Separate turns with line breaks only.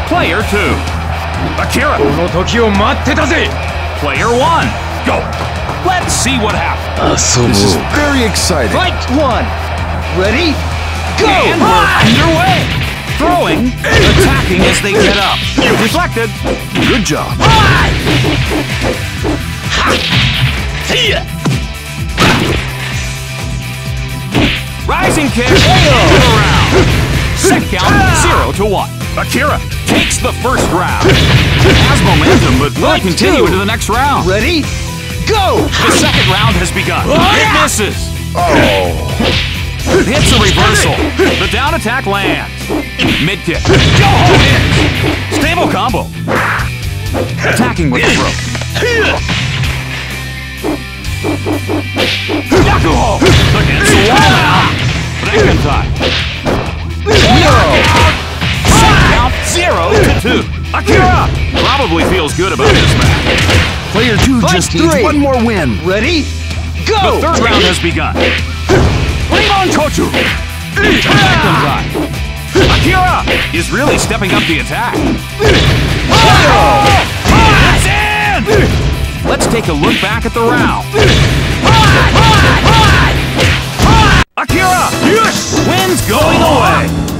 Player 2. Akira. Player 1. Go. Let's see what happens.
This is very exciting.
Fight 1. Ready? Go!
And we're underway. Throwing, attacking as they get up. Deflected.
Good job.
Rising kick. End of the round. Set count 0-1. Akira takes the first round. Has momentum, but will continue into the next round.
Ready? Go!
The second round has begun. It misses.
Oh.
Hits a reversal. The down attack lands. Mid kick. Hits. Stable combo. Attacking with the throat. Yakuho against the wall now. Second time. Set count 0-2. Akira probably feels good about this match.
Player 2 just needs one more win.
Ready? Go!
The third round has begun. Bring on Konjou. Second time. Akira is really stepping up the attack. That's in! Let's take a look back at the round. Akira wins going away.